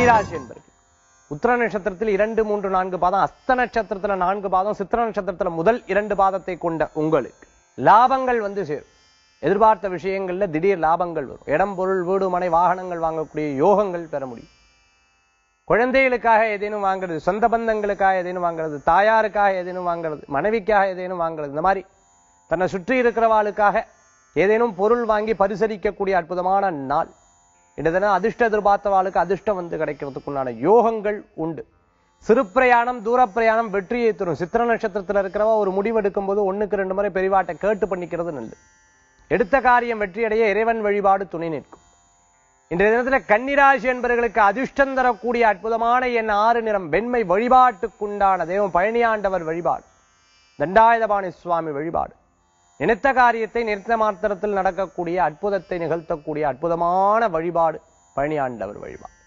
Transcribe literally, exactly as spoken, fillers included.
கன்னிராசி என்பர்கள் உத்திர நட்சத்திரத்தில் இரண்டு மூன்று நான்கு பாதம், அஸ்த நட்சத்திரத்துல நான்கு பாதம், சித்திர நட்சத்திரத்துல முதல் இரண்டு பாதத்தை கொண்ட உங்களுக்கு லாபங்கள் வந்து சேரும். எதிர்பார்த்த விஷயங்கள்ல திடீர் லாபங்கள் வரும். இடம் பொருள் வீடு மனை வாகனங்கள் வாங்கக்கூடிய யோகங்கள் பெற முடியும். குழந்தைகளுக்காக ஏதேனும் வாங்குறது, சொந்த பந்தங்களுக்காக ஏதேனும் வாங்குறது, தாயாருக்காக ஏதேனும் வாங்குறது, மனைவிக்காக ஏதேனும் வாங்குறது, இந்த மாதிரி தன்னை சுற்றி இருக்கிறவாளுக்காக ஏதேனும் பொருள் வாங்கி பரிசரிக்கக்கூடிய அற்புதமான நாள். இடத்துல அதிர்ஷ்ட எதிர்பார்த்தவாளுக்கு அதிர்ஷ்டம் வந்து கிடைக்கிறதுக்குண்டான யோகங்கள் உண்டு. சிறு பிரயாணம் தூர பிரயாணம் வெற்றியை தரும். சித்திர நட்சத்திரத்துல இருக்கிறவா ஒரு முடிவு எடுக்கும் போது ஒண்ணுக்கு ரெண்டு முறை பெரிவாட்டை கேட்டு பண்ணிக்கிறது நல்லது. எடுத்த காரியம் வெற்றியடைய இறைவன் வழிபாடு துணை நிற்கும். இன்றைய தினத்துல கன்னிராசி என்பவர்களுக்கு அதிர்ஷ்டம் தரக்கூடிய அற்புதமான என் ஆறு நிறம் வெண்மை. வழிபாட்டுக்குண்டான தெய்வம் பழனியாண்டவர் வழிபாடு, தண்டாயுதபாணி சுவாமி வழிபாடு. நினைத்த காரியத்தை நிறுத்த மாத்திரத்தில் நடக்கக்கூடிய அற்புதத்தை நிகழ்த்தக்கூடிய அற்புதமான வழிபாடு பழனியாண்டவர் வழிபாடு.